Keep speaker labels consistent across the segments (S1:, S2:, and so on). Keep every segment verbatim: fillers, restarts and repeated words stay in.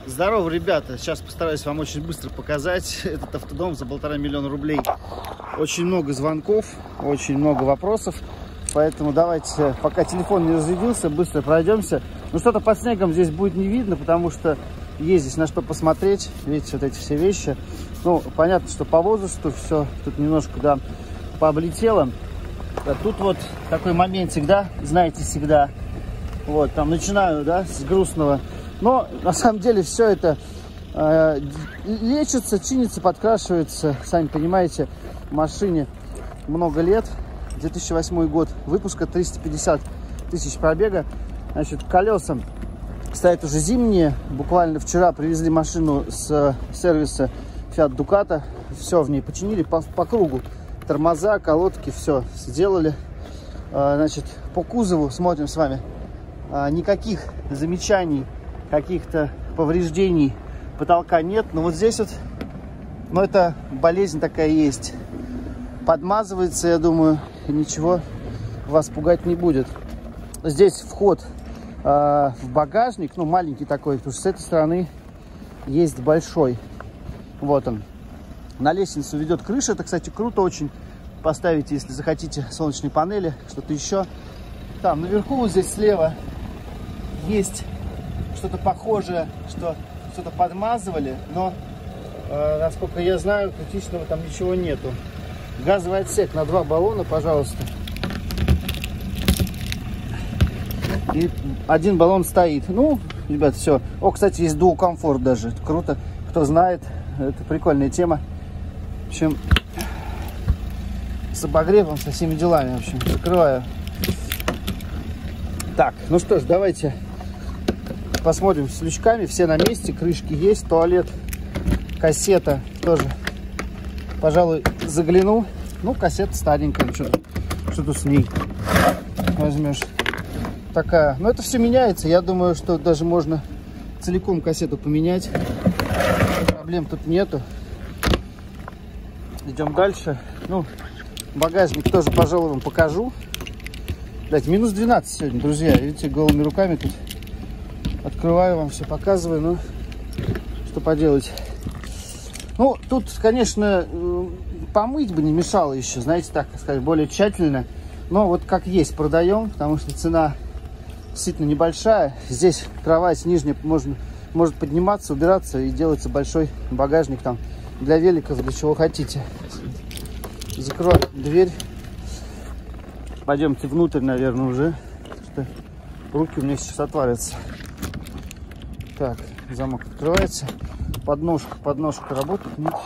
S1: Здорово, ребята! Сейчас постараюсь вам очень быстро показать этот автодом за полтора миллиона рублей. Очень много звонков, очень много вопросов, поэтому давайте, пока телефон не разрядился, быстро пройдемся. Ну, что-то под снегом здесь будет не видно, потому что есть здесь на что посмотреть. Видите, вот эти все вещи. Ну, понятно, что по возрасту все тут немножко, да, пооблетело. А тут вот такой моментик, да, знаете, всегда. Вот, там начинаю, да, с грустного. Но на самом деле все это э, лечится, чинится, подкрашивается. Сами понимаете, машине много лет. две тысячи восьмой год выпуска, триста пятьдесят тысяч пробега. Значит, колеса стоят уже зимние. Буквально вчера привезли машину с сервиса Fiat Ducato. Все в ней починили по, по кругу. Тормоза, колодки, все сделали. Э, значит, по кузову смотрим с вами. Э, никаких замечаний, каких-то повреждений потолка нет. Но вот здесь вот, ну, это болезнь такая есть. Подмазывается, я думаю, и ничего вас пугать не будет. Здесь вход э, в багажник, ну, маленький такой, потому что с этой стороны есть большой. Вот он. На лестницу ведет крыша. Это, кстати, круто очень. Поставите, если захотите, солнечные панели, что-то еще. Там наверху, вот здесь слева, есть что-то похожее, что что-то подмазывали, но, э, насколько я знаю, критичного там ничего нету. Газовый отсек на два баллона, пожалуйста. И один баллон стоит. Ну, ребят, все. О, кстати, есть Dual Comfort даже. Это круто. Кто знает, это прикольная тема. В общем, с обогревом, со всеми делами, в общем, закрываю. Так, ну что ж, давайте посмотрим с лючками. Все на месте, крышки есть, туалет, кассета тоже, пожалуй, загляну. Ну, кассета старенькая, что, что тут с ней возьмешь. Такая, но это все меняется. Я думаю, что даже можно целиком кассету поменять. Проблем тут нету. Идем дальше. Ну, багажник тоже, пожалуй, вам покажу. Блять, минус двенадцать сегодня, друзья. Видите, голыми руками тут открываю вам, все показываю. Ну, что поделать. Ну, тут, конечно, помыть бы не мешало еще, знаете, так сказать, более тщательно. Но вот как есть продаем, потому что цена действительно небольшая. Здесь кровать нижняя можно, может подниматься, убираться, и делается большой багажник там для великов, для чего хотите. Закрою дверь. Пойдемте внутрь, наверное, уже. Что руки у меня сейчас отвалятся. Так, замок открывается. Подножка, подножка работает. Нет,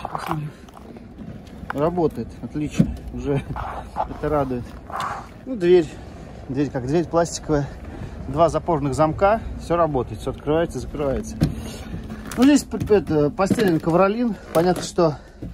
S1: работает, отлично. Уже это радует. Ну, дверь. Дверь как дверь пластиковая. Два запорных замка. Все работает, все открывается, закрывается. Ну, здесь это, постелен ковролин. Понятно, что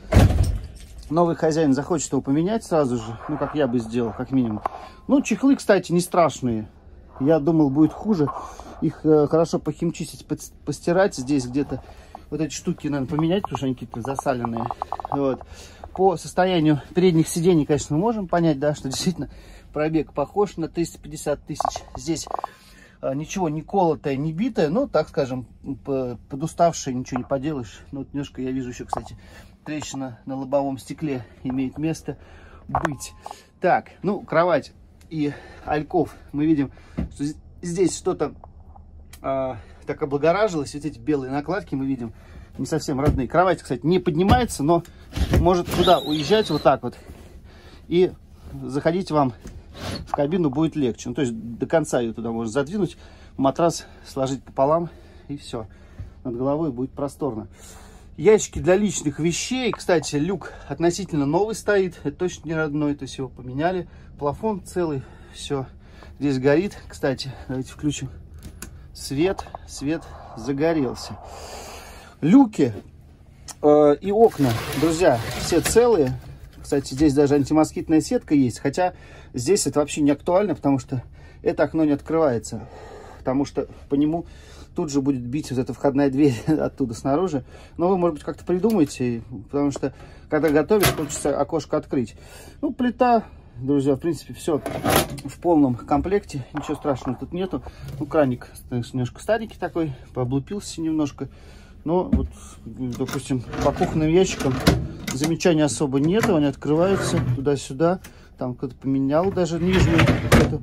S1: новый хозяин захочет его поменять сразу же. Ну, как я бы сделал, как минимум. Ну, чехлы, кстати, не страшные. Я думал, будет хуже. Их э, хорошо похимчистить, постирать. Здесь где-то вот эти штуки, наверное, поменять, потому что они какие-то засаленные. Вот. По состоянию передних сидений, конечно, мы можем понять, да, что действительно пробег похож на триста пятьдесят тысяч. Здесь э, ничего не колотое, не битое. Ну, так скажем, подуставшее, ничего не поделаешь. Ну, вот немножко я вижу еще, кстати, трещина на лобовом стекле имеет место быть. Так, ну, кровать и альков. Мы видим, что здесь что-то э, так облагоражилось. Вот эти белые накладки мы видим не совсем родные. Кровать, кстати, не поднимается, но может туда уезжать вот так вот. И заходить вам в кабину будет легче. Ну, то есть до конца ее туда можно задвинуть, матрас сложить пополам, и все. Над головой будет просторно. Ящики для личных вещей. Кстати, люк относительно новый стоит. Это точно не родной, то есть его поменяли. Плафон целый, все здесь горит. Кстати, давайте включим свет. Свет загорелся. Люки э, и окна, друзья, все целые. Кстати, здесь даже антимоскитная сетка есть. Хотя здесь это вообще не актуально, потому что это окно не открывается. Потому что по нему тут же будет бить вот эта входная дверь оттуда снаружи. Но вы, может быть, как-то придумаете, потому что, когда готовишь, хочется окошко открыть. Ну, плита друзья, в принципе, все в полном комплекте. Ничего страшного тут нету. Ну, краник, конечно, немножко старенький такой, пооблупился немножко. Но вот, допустим, по кухонным ящикам замечаний особо нету. Они открываются туда-сюда. Там кто-то поменял даже нижнюю эту,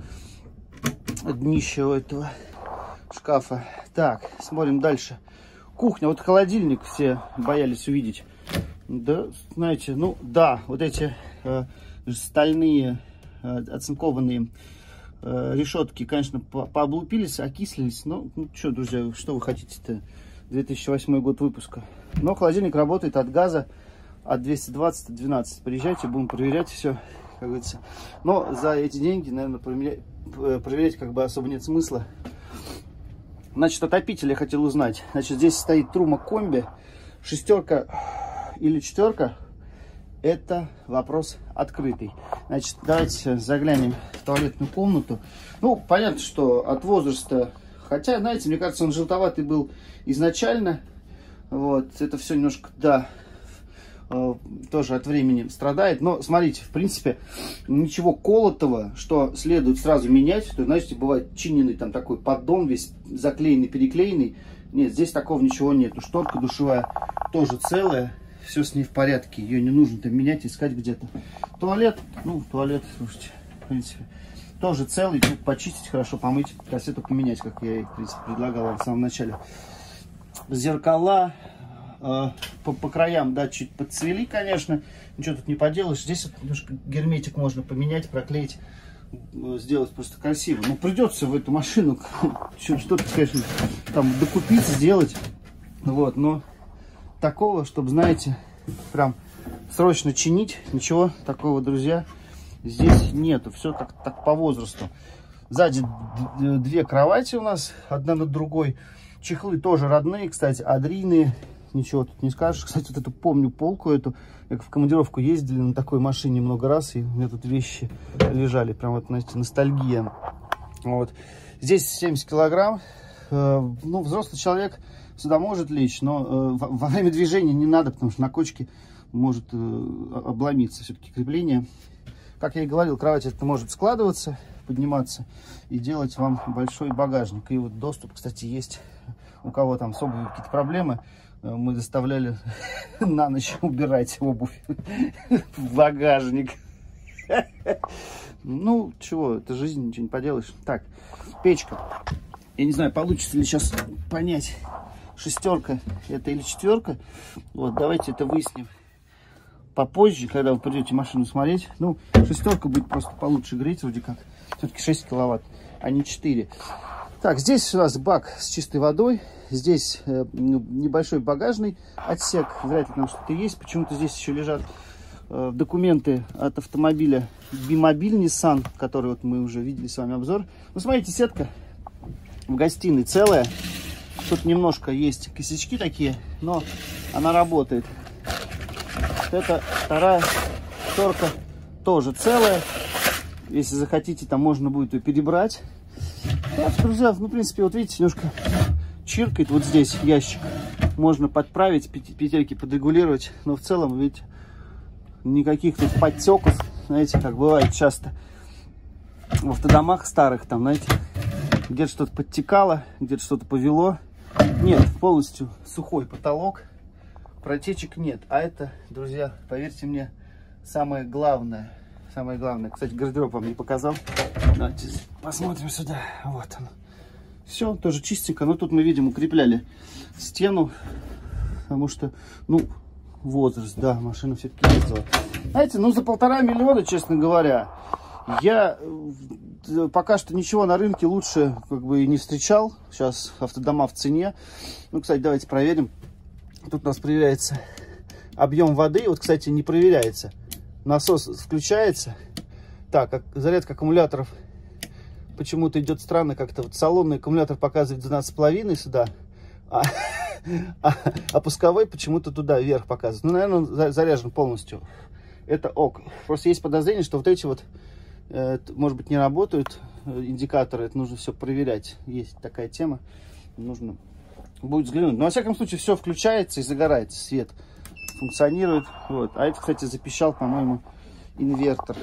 S1: днище у этого шкафа. Так, смотрим дальше. Кухня. Вот холодильник все боялись увидеть. Да, знаете, ну да, вот эти э, стальные э, оцинкованные э, решетки, конечно, по пооблупились, окислились. Но, ну что, друзья, что вы хотите-то? две тысячи восьмой год выпуска. Но холодильник работает от газа, от двести двадцать, от двенадцать. Приезжайте, будем проверять все, как говорится. Но за эти деньги, наверное, проверять, проверять как бы особо нет смысла. Значит, отопитель я хотел узнать. Значит, здесь стоит Truma комби. Шестерка или четверка, это вопрос открытый. Значит, давайте заглянем в туалетную комнату. Ну, понятно, что от возраста, хотя, знаете, мне кажется, он желтоватый был изначально. Вот, это все немножко, да, э, тоже от времени страдает. Но, смотрите, в принципе, ничего колотого, что следует сразу менять. То, знаете, бывает чиненный там такой поддон, весь заклеенный, переклеенный. Нет, здесь такого ничего нету. Шторка душевая тоже целая. Все с ней в порядке. Ее не нужно там менять, искать где-то. Туалет, ну, туалет, слушайте, в принципе, тоже целый. Тут почистить хорошо, помыть, кассету поменять, как я и, в принципе, предлагал вам в самом начале. Зеркала э, по, по краям, да, чуть подцвели, конечно. Ничего тут не поделаешь. Здесь вот немножко герметик можно поменять, проклеить, сделать просто красиво. Но придется в эту машину что-то, конечно, там докупить, сделать. Вот, но такого, чтобы, знаете, прям срочно чинить, ничего такого, друзья, здесь нету. Все так, так по возрасту. Сзади две кровати у нас, одна над другой. Чехлы тоже родные, кстати, адрийные. Ничего тут не скажешь. Кстати, вот эту помню полку эту. Я в командировку ездили на такой машине много раз, и у меня тут вещи лежали. Прям вот, знаете, ностальгия. Вот. Здесь семьдесят килограмм. Ну, взрослый человек сюда может лечь, но во время движения не надо, потому что на кочке может обломиться все-таки крепление. Как я и говорил, кровать это может складываться, подниматься и делать вам большой багажник. И вот доступ, кстати, есть. У кого там с обувью какие-то проблемы, мы заставляли на ночь убирать обувь в багажник. Ну, чего, это жизнь, ничего не поделаешь. Так, печка. Я не знаю, получится ли сейчас понять, шестерка это или четверка. Вот, давайте это выясним попозже, когда вы придете машину смотреть. Ну, шестерка будет просто получше греть, вроде как. Все-таки шесть киловатт, а не четыре. Так, здесь у нас бак с чистой водой. Здесь э, небольшой багажный отсек. Вряд ли там что-то есть. Почему-то здесь еще лежат э, документы от автомобиля Бимобиль Nissan, который вот мы уже видели с вами обзор. Ну, смотрите, сетка в гостиной целая. Тут немножко есть косячки такие, но она работает. Вот это вторая шторка тоже целая. Если захотите, там можно будет ее перебрать. Так, друзья, ну, в принципе, вот видите, немножко чиркает вот здесь ящик. Можно подправить, петельки подрегулировать. Но в целом, видите, никаких тут подтеков, знаете, как бывает часто в автодомах старых, там, знаете, где-то что-то подтекало, где-то что-то повело. Нет, полностью сухой потолок, протечек нет. А это, друзья, поверьте мне, самое главное. Самое главное. Кстати, гардероб вам не показал. Давайте посмотрим сюда. Вот он. Все, тоже чистенько. Но тут мы видим, укрепляли стену. Потому что, ну, возраст, да, машина все-таки ездила. Знаете, ну, за полтора миллиона, честно говоря, я пока что ничего на рынке лучше как бы и не встречал. Сейчас автодома в цене. Ну, кстати, давайте проверим. Тут у нас проверяется объем воды. Вот, кстати, не проверяется. Насос включается. Так, зарядка аккумуляторов почему-то идет странно. Как-то вот салонный аккумулятор показывает двенадцать с половиной сюда. А, а, а пусковой почему-то туда вверх показывает. Ну, наверное, он заряжен полностью. Это ок. Просто есть подозрение, что вот эти вот, э, может быть, не работают индикаторы. Это нужно все проверять. Есть такая тема. Нужно будет взглянуть. Но, во всяком случае, все включается и загорается свет. Функционирует. Вот. А это, кстати, запищал, по-моему, инвертор.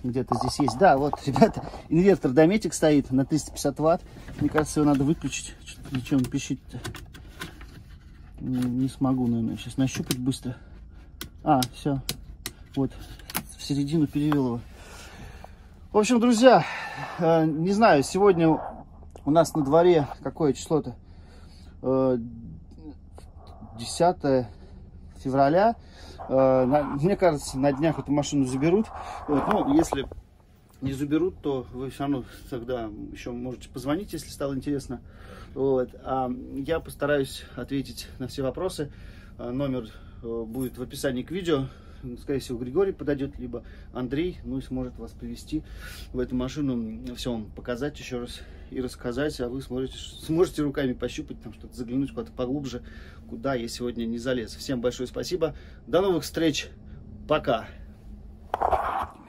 S1: где-то здесь есть. Да, вот, ребята, инвертор Дометик стоит на триста пятьдесят ватт. Мне кажется, его надо выключить. Что-то ничего он пищит-то. Не, не смогу, наверное, сейчас нащупать быстро. А, все. Вот, в середину перевел его. В общем, друзья, э, не знаю, сегодня у нас на дворе какое число-то? Э, десятое февраля. Э, на, мне кажется, на днях эту машину заберут. Вот, ну, если не заберут, то вы все равно тогда еще можете позвонить, если стало интересно. Вот. А я постараюсь ответить на все вопросы. Номер будет в описании к видео. Скорее всего, Григорий подойдет, либо Андрей, ну и сможет вас привезти в эту машину, все вам показать еще раз и рассказать, а вы сможете, сможете руками пощупать, там что-то заглянуть куда-то поглубже, куда я сегодня не залез. Всем большое спасибо, до новых встреч, пока!